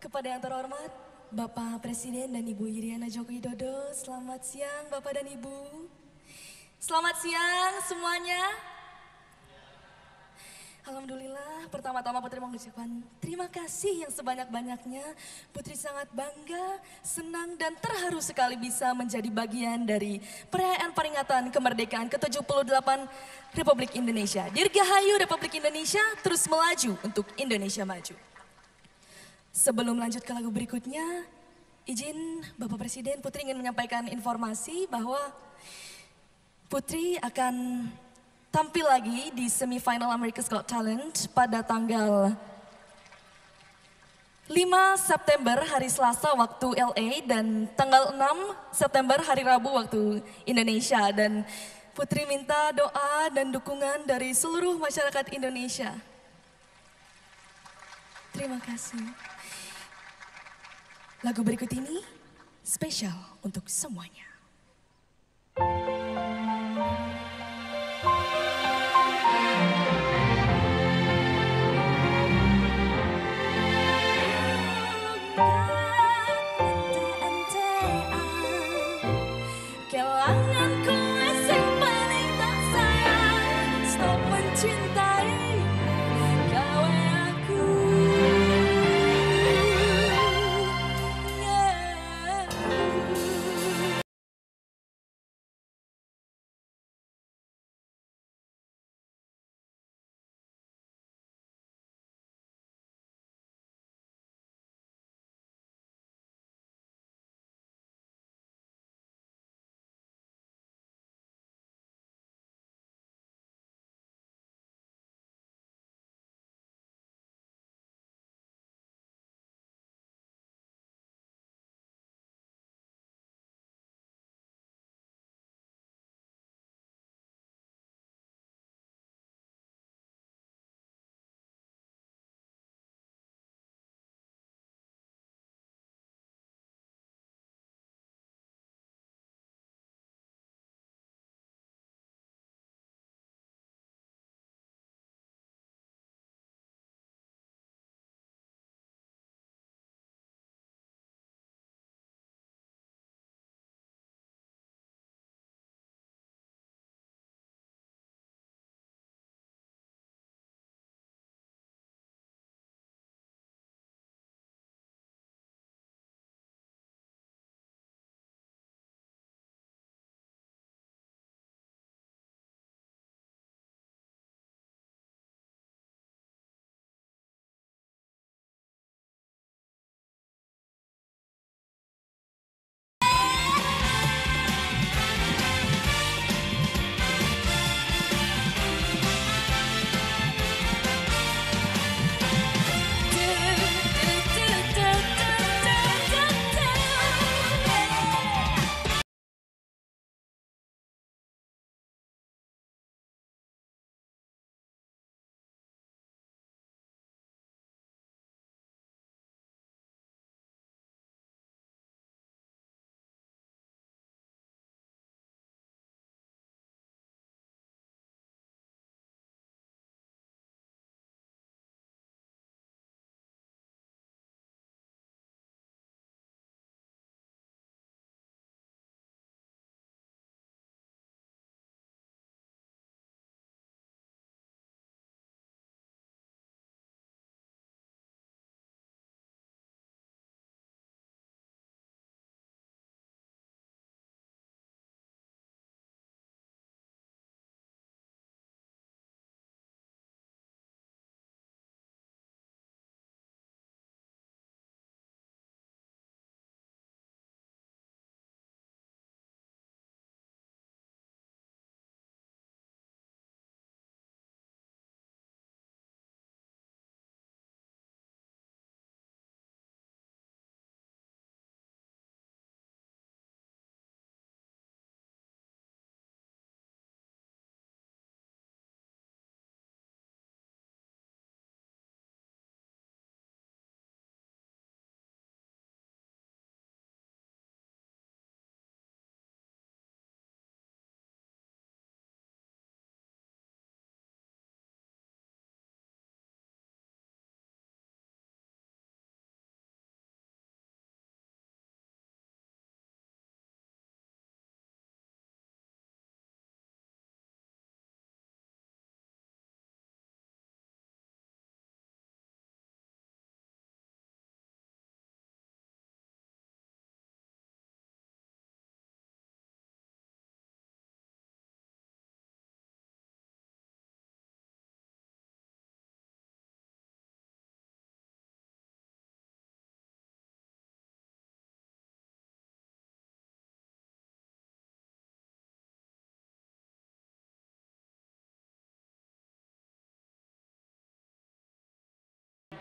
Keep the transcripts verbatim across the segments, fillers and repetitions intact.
Kepada yang terhormat, Bapak Presiden dan Ibu Iriana Joko Widodo, selamat siang Bapak dan Ibu. Selamat siang semuanya. Alhamdulillah, pertama-tama Putri mengucapkan terima kasih yang sebanyak-banyaknya. Putri sangat bangga, senang dan terharu sekali bisa menjadi bagian dari perayaan peringatan kemerdekaan ke tujuh puluh delapan Republik Indonesia. Dirgahayu Republik Indonesia, terus melaju untuk Indonesia maju. Sebelum lanjut ke lagu berikutnya, izin Bapak Presiden, Putri ingin menyampaikan informasi bahwa Putri akan tampil lagi di semifinal America's Got Talent pada tanggal lima September hari Selasa waktu L A dan tanggal enam September hari Rabu waktu Indonesia. Dan Putri minta doa dan dukungan dari seluruh masyarakat Indonesia. Terima kasih. Lagu berikut ini spesial untuk semuanya.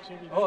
Sherry. Oh,